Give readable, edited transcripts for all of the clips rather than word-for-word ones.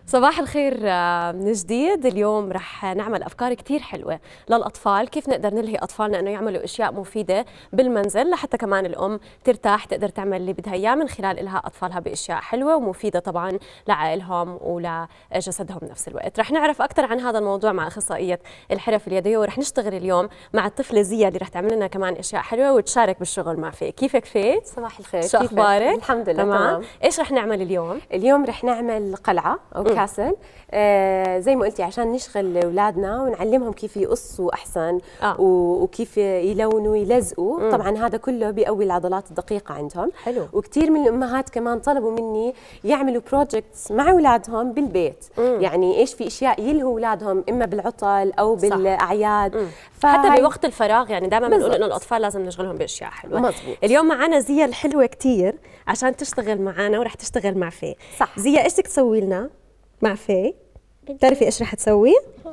صباح الخير من جديد. اليوم رح نعمل أفكار كتير حلوة للأطفال، كيف نقدر نلهي أطفالنا أنه يعملوا أشياء مفيدة بالمنزل لحتى كمان الأم ترتاح تقدر تعمل اللي بدها إياه من خلال إلهاء أطفالها بأشياء حلوة ومفيدة طبعا لعائلهم ولجسدهم بنفس الوقت. رح نعرف أكثر عن هذا الموضوع مع أخصائية الحرف اليدوية، ورح نشتغل اليوم مع الطفلة زيا اللي رح تعمل لنا كمان أشياء حلوة وتشارك بالشغل مع فيه. كيفك فيه؟ صباح الخير، شو أخبارك؟ الحمد لله تمام. إيش رح نعمل اليوم؟ اليوم رح نعمل قلعة أو كاسل. زي ما قلتي عشان نشغل أولادنا ونعلمهم كيف يقصوا أحسن وكيف يلونوا يلزقوا. طبعا هذا كله بيقوي العضلات الدقيقة عندهم. حلو. وكثير من الأمهات كمان طلبوا مني يعملوا بروجكتس مع أولادهم بالبيت. يعني إيش في أشياء يلهوا أولادهم إما بالعطل أو بالأعياد. حتى بوقت الفراغ، يعني دائما بنقول إنه الأطفال لازم نشغلهم باشياء حلوه. مزبوط. اليوم معنا زيا الحلوه كثير عشان تشتغل معنا ورح تشتغل مع في. صح. زيا ايش بدك تسوي لنا مع في؟ بتعرفي ايش رح تسوي؟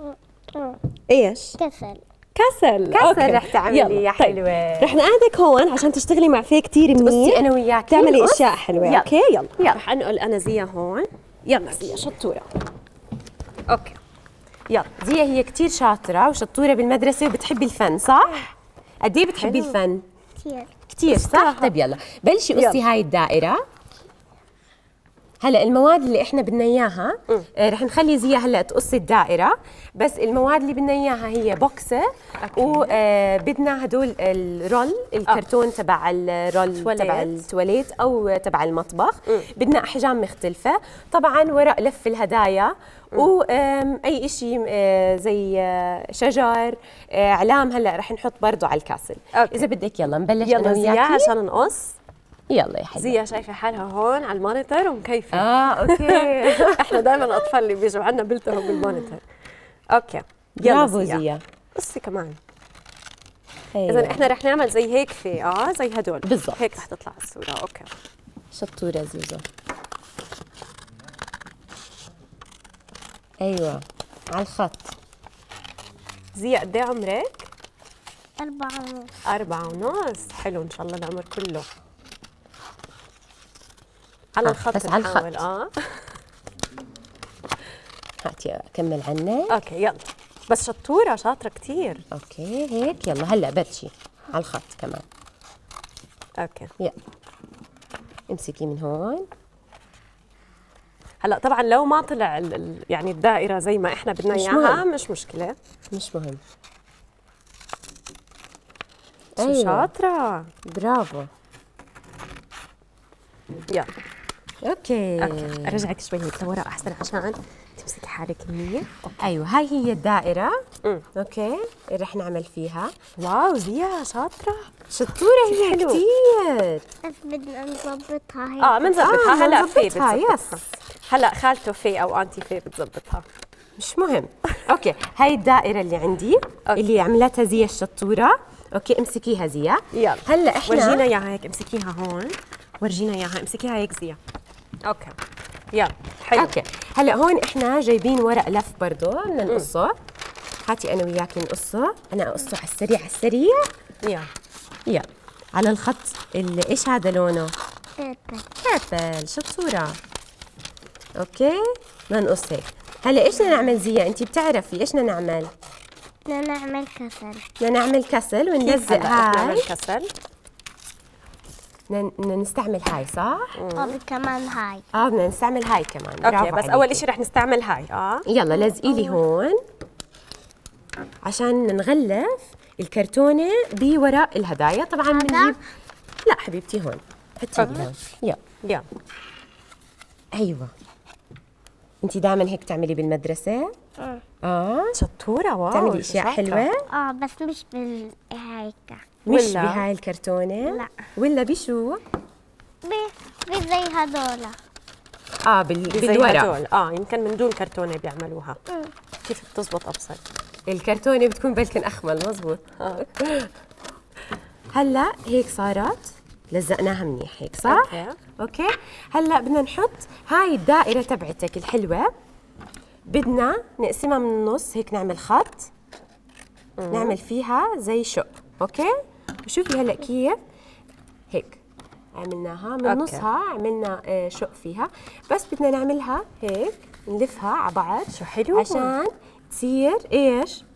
ايش؟ كسل كسل رح تعملي يا حلوه. رح نقعدك هون عشان تشتغلي مع في كثير منيح. بصي انا وياك تعملي اشياء حلوه. يلا. اوكي يلا. رح انقل انا زيا هون. يلا زيا شطوره. اوكي يلا. زيا هي كثير شاطره وشطوره بالمدرسه وبتحبي الفن، صح؟ قد ايه بتحبي الفن؟ كثير صح؟ طيب يلا بلشي قصي هاي الدائره. هلا المواد اللي احنا بدنا اياها رح نخلي زيا هلا تقصي الدائره، بس المواد اللي بدنا اياها هي بوكسه وبدنا هدول الرول الكرتون تبع الرول تبع التواليت او تبع المطبخ. بدنا احجام مختلفه، طبعا ورق لف الهدايا واي شيء زي شجر اعلام. هلا رح نحط برضه على الكاسل. اذا بدك يلا نبلش انا وياكي عشان نقص. يلا يا حبيبي. زيا شايفه حالها هون على المونيتور ومكيفه. اوكي. احنا دائما الاطفال اللي بيجوا عندنا بيلتهوا بالمونيتور. اوكي برافو زيا. قصي كمان. أيوة. اذا احنا رح نعمل زي هيك في زي هدول بالضبط. هيك رح تطلع الصوره. اوكي شطوره زوزو. ايوه على الخط. زيا قد ايه عمرك؟ 4.5. 4.5. حلو ان شاء الله العمر كله. على الخط بس على نحاول. الخط. هاتي اكمل عنك. اوكي يلا. بس شطوره شاطره كثير. اوكي هيك يلا هلا بلشي على الخط كمان. اوكي يلا امسكي من هون. هلا طبعا لو ما طلع يعني الدائره زي ما احنا بدنا اياها مش مشكله. مش مهم. شو شاطره. برافو. يلا. اوكي ارجعك شوي هيك لورا احسن عشان تمسكي حالك منيح. ايوه هاي هي الدائره. اوكي رح نعمل فيها. واو زيا شاطره شطوره هي كثير. بس بدنا نظبطها هيك. بنظبطها. هلا في بتظبطها. يس. هلا خالته في او انتي في بتظبطها. مش مهم. اوكي هاي الدائره اللي عندي. اللي عملتها زيا الشطوره. اوكي امسكيها زيا. يلا هلا احنا ورجينا اياها هيك. امسكيها هون. ورجينا اياها. امسكيها هيك زيا. اوكي يلا حلو. اوكي هلا هون احنا جايبين ورق لف برضه بدنا نقصه. هاتي انا وياكي نقصه. انا اقصه على السريع على السريع. يلا على الخط. ايش هذا لونه؟ بيربل. شطوره. اوكي بدنا نقص هيك. هلا ايش بدنا نعمل زيا؟ انت بتعرفي ايش بدنا نعمل؟ بدنا نعمل كسل. بدنا نعمل كسل ونلزق هاي. نعمل كسل. بدنا نستعمل هاي صح؟ كمان هاي. بدنا نستعمل هاي كمان. اوكي بس اول شيء رح نستعمل هاي. يلا لزقي لي هون عشان نغلف الكرتونه بورق الهدايا. طبعا بنجيب. لا حبيبتي هون حطي لي هون. يلا. ايوه انت دائما هيك تعملي بالمدرسه؟ شطوره. واو تعملي اشياء حلوه. بس مش بالهيك. مش بهاي الكرتونه؟ لا. ولا بشو؟ زي هدول. بالورق. يمكن من دون كرتونه بيعملوها. كيف بتزبط ابصر؟ الكرتونه بتكون بلكن اخمل. مزبوط. هلا هيك صارت. لزقناها منيح هيك صح؟ اوكي هلا بدنا نحط هاي الدائره تبعتك الحلوه. بدنا نقسمها من النص هيك. نعمل خط. نعمل فيها زي شق. اوكي وشوفي هلا كيف هيك عملناها من نصها. عملنا شق فيها. بس بدنا نعملها هيك نلفها على بعض شو حلو. عشان تصير ايش؟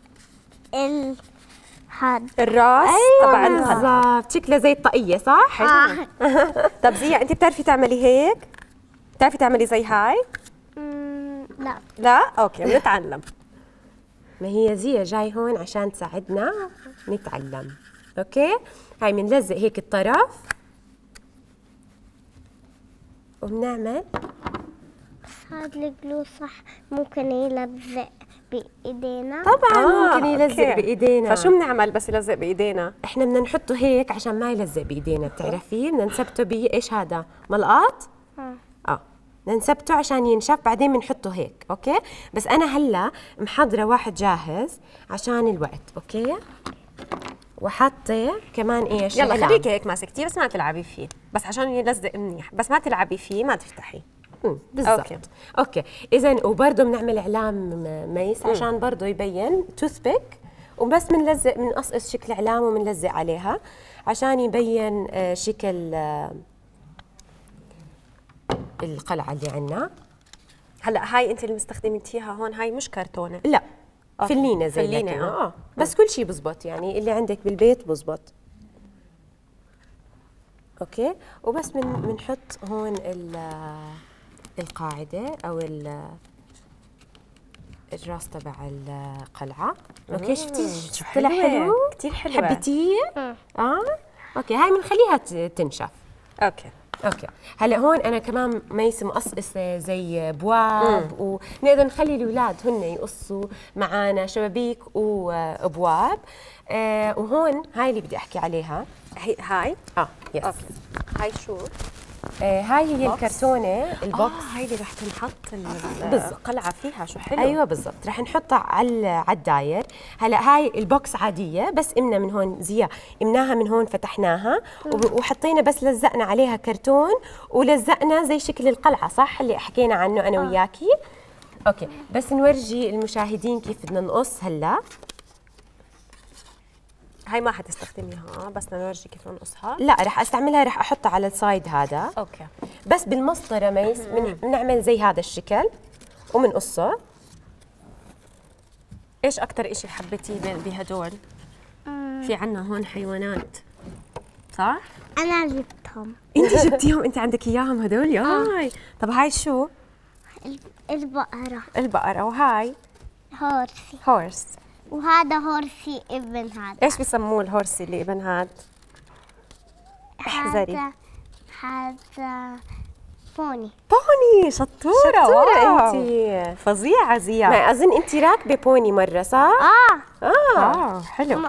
هاد الراس تبع القلعة. بالضبط، شكلها زي الطاقية صح؟ طب زيا انت بتعرفي تعملي هيك؟ بتعرفي تعملي زي هاي؟ لا لا؟ اوكي بنتعلم. ما هي زيا جاي هون عشان تساعدنا نتعلم. اوكي؟ هاي بنلزق هيك الطرف وبنعمل هاد الجلو صح ممكن يلزق بإيدينا. طبعا ممكن يلزق أوكي. بايدينا. فشو بنعمل بس يلزق بايدينا؟ احنا بدنا نحطه هيك عشان ما يلزق بايدينا، بتعرفي؟ بدنا نثبته ايش هذا؟ ملقاط؟ بدنا نثبته عشان ينشف، بعدين بنحطه هيك، اوكي؟ بس انا هلا محضره واحد جاهز عشان الوقت، اوكي؟ وحاطه كمان ايش؟ يلا علام. خليكي هيك ماسكتيه بس ما تلعبي فيه، بس عشان يلزق منيح، بس ما تلعبي فيه ما تفتحيه. بالضبط. أوكي. اوكي اذا وبرضه بنعمل اعلام ميس عشان برضه يبين توث بيك، وبس بنلزق بنقصقص شكل اعلام وبنلزق عليها عشان يبين شكل القلعه اللي عندنا. هلا هاي انت اللي مستخدمتيها هون، هاي مش كرتونه. لا أوكي. فلينه زي فلينة، فلينه بس كل شيء بزبط، يعني اللي عندك بالبيت بزبط. اوكي وبس بنحط هون القاعده او الراس تبع القلعه. اوكي شفتي شو طلع حلوة. حلو؟ كتير حلوة. حبيتيه؟ اوكي هاي بنخليها تنشف. اوكي هلا هون انا كمان ميس مقصقصه زي بواب، ونقدر نخلي الاولاد هن يقصوا معنا شبابيك وابواب. وهون هاي اللي بدي احكي عليها. هاي يس. اوكي هاي شو؟ هاي هي الكرتونه البوكس. هاي اللي رح تنحط بالضبط. القلعه فيها. شو حلو. ايوه بالضبط، رح نحطها على الداير. هلا هاي البوكس عاديه بس امنا من هون زيا، امناها من هون فتحناها وحطينا بس لزقنا عليها كرتون ولزقنا زي شكل القلعه صح اللي حكينا عنه انا وياكي. اوكي بس نورجي المشاهدين كيف بدنا نقص هلا. هاي ما حتستخدميها بس نورجي كيف نقصها. لا رح استعملها، رح احطها على السايد هذا. اوكي بس بالمسطره ميس بنعمل زي هذا الشكل وبنقصه. ايش اكثر شيء حبيتيه بهدول؟ في عنا هون حيوانات صح؟ أنا جبتهم. انت جبتيهم، انت عندك اياهم هدول؟ ياي طب هاي شو؟ البقرة البقرة. وهاي هورسي، هورس. وهذا هورسي ابن هذا. ايش بيسموه الهورسي اللي ابن هاد؟ احذري. هذا بوني. بوني. شطورة واو. انت فظيعة زياد. ما اظن انت راكبه بوني مره صح؟ حلو.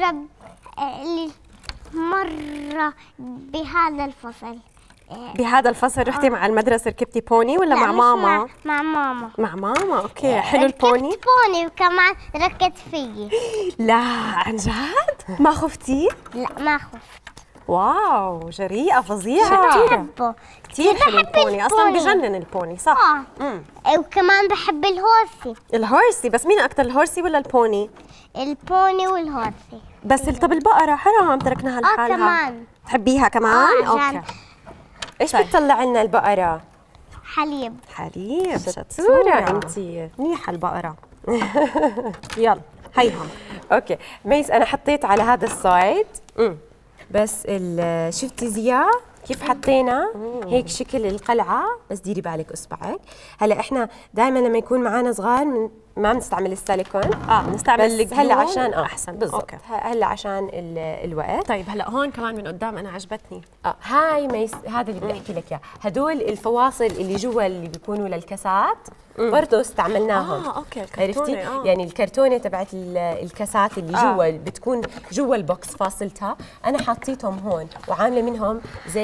مرة بهذا الفصل. بهذا الفصل رحتي مع المدرسة ركبتي بوني ولا لا، مع مش ماما؟ مع ماما. مع ماما. اوكي حلو البوني. ركبت بوني وكمان ركض فيي. لا عن جد؟ ما خفتي؟ لا ما خفت. واو جريئة فظيعة. بحبه كثير حلو بحب البوني، اصلا البوني. بجنن البوني صح؟ وكمان بحب الهورسي. الهورسي. بس مين اكثر الهورسي ولا البوني؟ البوني والهورسي. بس طب البقرة حرام تركناها لحالها. كمان. تحبيها كمان؟ عشان اوكي. ايش بتطلع لنا البقره؟ حليب. حليب. شطورة انت. منيحة البقرة. يلا هيهم. اوكي ميس انا حطيت على هذا السايد امم بس شفتي زيا كيف حطينا هيك شكل القلعه. بس ديري بالك اصبعك. هلا احنا دائما لما يكون معنا صغار ما بنستعمل السيليكون. بنستعمل بس هلا عشان احسن. بالضبط. هلا عشان الوقت. طيب هلا هون كمان من قدام انا عجبتني. هاي ميس هذا اللي بدي احكي لك اياه. هدول الفواصل اللي جوا اللي بيكونوا للكاسات برضه استعملناهم. اوكي عرفتي؟ الكرتونة. يعني الكرتونه تبعت الكاسات اللي جوا بتكون جوا البوكس فاصلتها، انا حطيتهم هون وعامله منهم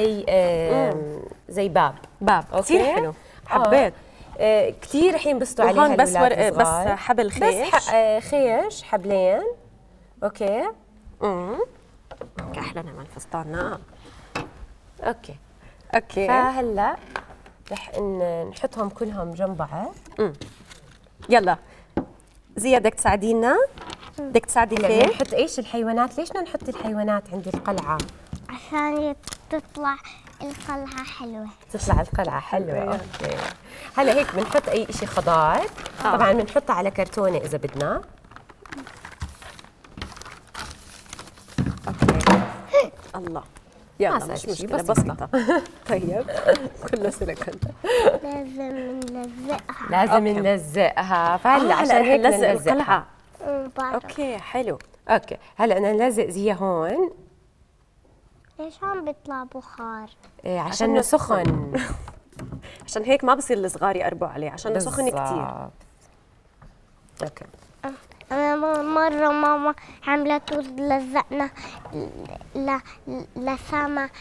زي باب. كثير حلو. حبيت. كثير رح ينبسطوا عليها وهون بس الأولاد بس الصغار. حبل خيش. بس خيش حبلين. اوكي احلى نعمل فستاننا. اوكي اوكي فهلا رح نحطهم كلهم جنب بعض. يلا زياد بدك تساعدينا؟ بدك تساعدي بدنا فيه؟ نحط ايش الحيوانات؟ ليش بدنا نحط الحيوانات عند القلعه؟ عشان تطلع القلعة حلوة. تطلع القلعة حلوة. اوكي. هلا هيك بنحط اي شيء خضار، طبعا بنحطها على كرتونة اذا بدنا. اوكي الله يلا صار مش شي، مشكلة بسيطة. بسيطة. طيب كله سيليكون. لازم نلزقها. لازم أوكي. نلزقها، فهلا عشان هيك نلزق نلزقها. القلعة. بعرف. اوكي حلو. اوكي هلا بدنا نلزق زيها هون. ليش عم بيطلع بخار؟ إيه عشان سخن. عشان هيك ما بصير الصغار يقربوا عليه، عشان سخن كثير. بالضبط. اوكي. أنا مرة ماما عملت ولزقنا لسما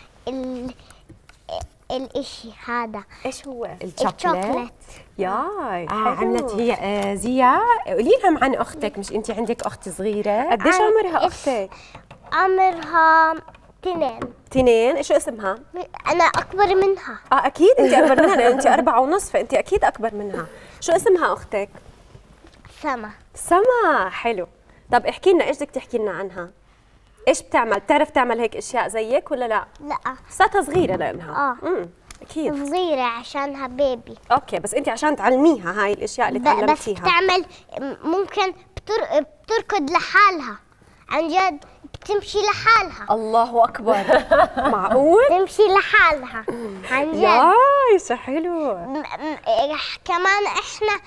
الإشي هذا ايش هو؟ الشوكولات. ياي عملت هي زيا. قولي لهم عن اختك، مش انت عندك اخت صغيره؟ قديش عمرها اختك؟ عمرها 2. 2. شو اسمها؟ أنا أكبر منها. اكيد انت اكبر منها لان انت 4.5 فانت اكيد اكبر منها. شو اسمها اختك؟ سما. سما. حلو. طب احكي لنا ايش بدك تحكي لنا عنها؟ ايش بتعمل؟ بتعرف تعمل هيك اشياء زيك ولا لا؟ لا لساتها صغيره لانها. اكيد. صغيرة عشانها بيبي. اوكي بس انت عشان تعلميها هاي الاشياء اللي بس تعلمتيها. بتعمل ممكن بتركض لحالها. عن جد بتمشي لحالها. الله اكبر. معقول؟ تمشي لحالها عن جد. ياي شو حلو. كمان احنا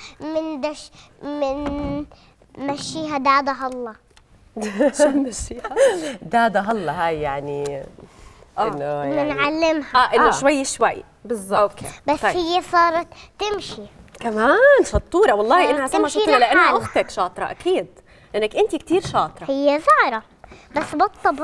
من مشيها دادا الله. شو مشيها؟ دادا هلا هاي يعني انه يعني بنعلمها انه شوي شوي. بالضبط. اوكي بس طيب. هي صارت تمشي. كمان شطوره والله انها سما تمشي شطوره لانها لحالها. اختك شاطره اكيد لانك انت كثير شاطره. هي زارة بس بطة.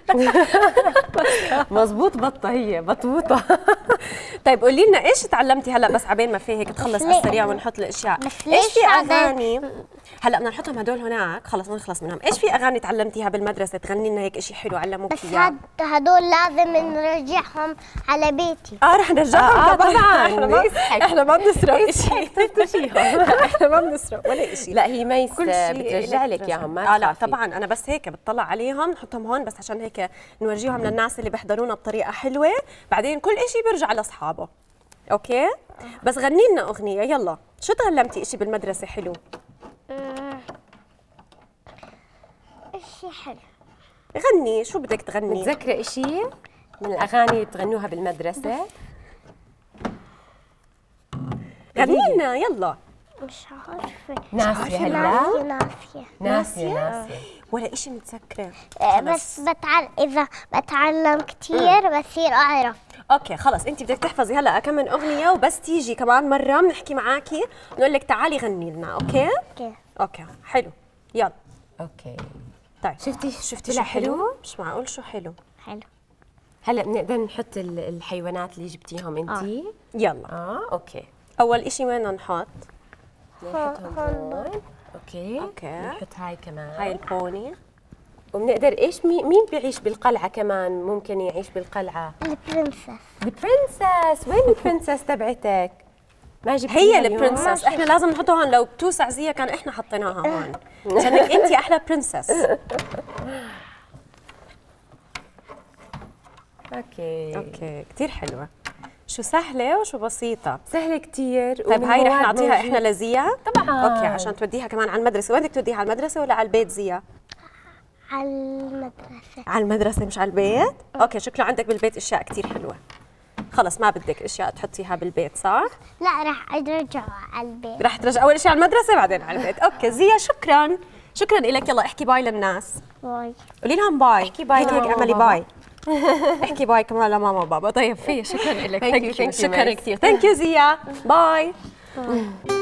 مزبوط، بطه هي بطوطه. طيب قولي لنا ايش تعلمتي هلا بس عبين ما في هيك تخلص على السريع ونحط الاشياء. بس ايش ليش في عبين؟ اغاني هلا بدنا نحطهم هدول هناك خلص نخلص منهم. ايش في اغاني تعلمتيها بالمدرسه تغني لنا هيك شيء حلو علموك بس اياه؟ هدول لازم نرجعهم على بيتي. رح نرجعهم طبعا. احنا ما بنسرق شيء. احنا ما بنسرق ولا شيء. لا هي ميس كل شيء بترجع لك اياهم، ما لا تخافي. طبعا انا بس هيك بتطلع عليهم نحطهم هون بس عشان هيك نورجيهم للناس اللي بيحضرونا بطريقه حلوه. بعدين كل شيء بيرجع لاصحابه. اوكي بس غني لنا اغنيه يلا. شو تعلمتي شيء بالمدرسه حلو؟ اشي حلو. غني شو بدك تغني؟ متذكره شيء من الاغاني اللي بتغنوها بالمدرسه؟ يعني غني لنا يلا. مش عارفة. ناسيه هلا؟ ناسيه. ولا شيء متذكره. بس إذا بتعلم كتير بصير أعرف. اوكي خلص انت بدك تحفظي هلا كم من اغنيه وبس تيجي كمان مره بنحكي معاكي بنقول لك تعالي غني لنا. اوكي اوكي حلو يلا. اوكي طيب شفتي شو لا حلو؟ مش معقول شو حلو. حلو. هلا بنقدر نحط الحيوانات اللي جبتيهم انتي. يلا اوكي. اول اشي وين نحط؟ نحطهم هون. اوكي اوكي. نحط هاي كمان. هاي البوني. وبنقدر ايش مين بيعيش بالقلعه كمان ممكن يعيش بالقلعه؟ البرنسس. البرنسس. وين البرنسس تبعتك؟ ما جبتيها هي اليوم؟ البرنسس احنا لازم نحطها هون. لو بتوسع زيها كان احنا حطيناها هون عشانك انت احلى برنسس. اوكي كثير حلوه. شو سهله وشو بسيطه. سهله كثير. طيب هاي رح نعطيها احنا لزيا طبعا. اوكي عشان توديها كمان على المدرسه. وين بدك توديها على المدرسه ولا على البيت زيا؟ على المدرسة. على المدرسه مش على البيت. اوكي شكله عندك بالبيت اشياء كثير حلوه. خلص ما بدك اشياء تحطيها بالبيت صح؟ لا رح أرجع على البيت. رح ترجع اول شيء على المدرسه بعدين على البيت. اوكي زيا شكرا لك. يلا احكي باي للناس. باي. قولي لهم باي. احكي باي هيك لماما اعملي وبابا. باي. احكي باي كمان لماما وبابا. طيب شكرا لك. Thank you شكرا كثير. ثانك يو زيا. باي.